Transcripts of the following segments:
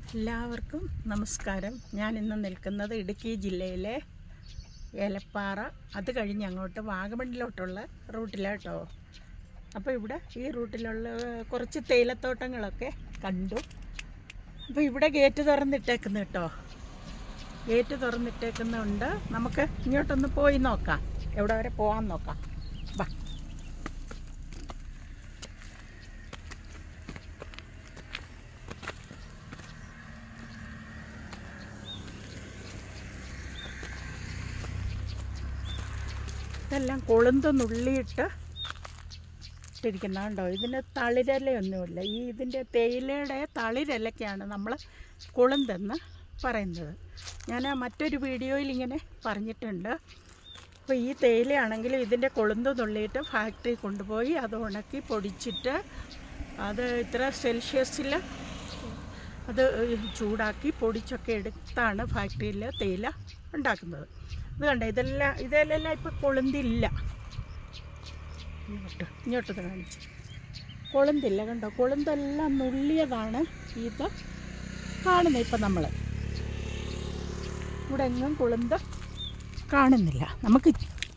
എല്ലാവർക്കും നമസ്കാരം. ഞാൻ ഇന്ന് നിൽക്കുന്നത് ഇടുക്കി ജില്ലയിലെ ഏലപ്പാറ, അത് കഴിഞ്ഞ് അങ്ങോട്ട് വാഗമണ്ണിലോട്ടുള്ള റൂട്ടിലാട്ടോ. അപ്പോൾ ഇവിടെ ഈ റൂട്ടിലുള്ള കുറച്ച് തേയിലത്തോട്ടങ്ങളൊക്കെ കണ്ടു. അപ്പോൾ ഇവിടെ ഗേറ്റ് തുറന്നിട്ടേക്കുന്നു കേട്ടോ. ഗേറ്റ് തുറന്നിട്ടേക്കുന്നുണ്ട്. നമുക്ക് ഇങ്ങോട്ടൊന്ന് പോയി നോക്കാം, എവിടെ വരെ പോകാൻ നോക്കാം. വാ. ഇതെല്ലാം കൊളുന്ത് നുള്ളിയിട്ട് ഇട്ടിരിക്കുന്നതുണ്ടോ. ഇതിന് തളിരിലയൊന്നുമില്ല. ഇതിൻ്റെ തേയിലയുടെ തളിരിലയ്ക്കാണ് നമ്മൾ കൊളുന്തെന്ന് പറയുന്നത്. ഞാൻ മറ്റൊരു വീഡിയോയിൽ ഇങ്ങനെ പറഞ്ഞിട്ടുണ്ട്. അപ്പോൾ ഈ തേയിലയാണെങ്കിൽ ഇതിൻ്റെ കൊളുന്ത് നുള്ളിയിട്ട് ഫാക്ടറി കൊണ്ടുപോയി അത് ഉണക്കി പൊടിച്ചിട്ട് അത് ഇത്ര സെൽഷ്യസിൽ അത് ചൂടാക്കി പൊടിച്ചൊക്കെ എടുത്താണ് ഫാക്ടറിയിൽ തേയില ഉണ്ടാക്കുന്നത്. ഇത് കണ്ടോ, ഇതെല്ലാം ഇപ്പോൾ കൊളുന്തില്ല. ഇങ്ങോട്ട് കാണിച്ച് കൊളുന്തില്ല. കണ്ടോ, കൊളുന്തെല്ലാം നുള്ളിയതാണ് ഇത് കാണുന്നത്. ഇപ്പം നമ്മൾ ഇവിടെ എങ്ങും കൊളുന്ത് കാണുന്നില്ല. നമുക്ക്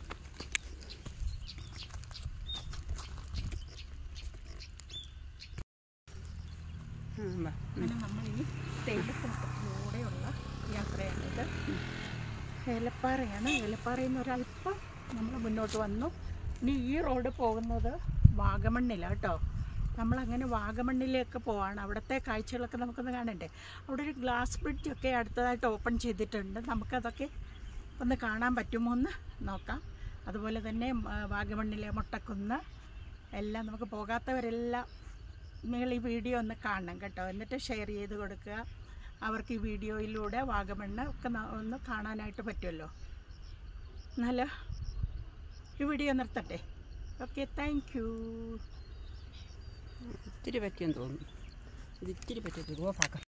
നമ്മൾ ഈ തേയിലത്തോട്ടത്തിലൂടെയുള്ള യാത്രയാണിത്. ഏലപ്പാറയാണ്. ഏലപ്പാറയിൽ നിന്ന് ഒരല്പം നമ്മൾ മുന്നോട്ട് വന്നു. ഇനി ഈ റോഡ് പോകുന്നത് വാഗമണ്ണിലാണ് കേട്ടോ. നമ്മളങ്ങനെ വാഗമണ്ണിലേക്ക് പോവാണ്. അവിടുത്തെ കാഴ്ചകളൊക്കെ നമുക്കൊന്ന് കാണണ്ടേ. അവിടെ ഒരു ഗ്ലാസ് ബ്രിഡ്ജൊക്കെ അടുത്തതായിട്ട് ഓപ്പൺ ചെയ്തിട്ടുണ്ട്. നമുക്കതൊക്കെ ഒന്ന് കാണാൻ പറ്റുമോ എന്ന് നോക്കാം. അതുപോലെ തന്നെ വാഗമണ്ണിലെ മുട്ടക്കുന്ന് എല്ലാം നമുക്ക് പോകാത്തവരെല്ലാം നിങ്ങൾ ഈ വീഡിയോ ഒന്ന് കാണണം കേട്ടോ. എന്നിട്ട് ഷെയർ ചെയ്ത് കൊടുക്കുക. അവർക്ക് ഈ വീഡിയോയിലൂടെ വാഗമണ്ണ് ഒക്കെ ഒന്ന് കാണാനായിട്ട് പറ്റുമല്ലോ. എന്നാൽ ഈ വീഡിയോ നിർത്തട്ടെ. Okay, thank you. ഇത്തിരി പറ്റിയെന്ന് തോന്നുന്നു. ഇത് ഇത്തിരി പറ്റിയത് ഓഫാക്കാം.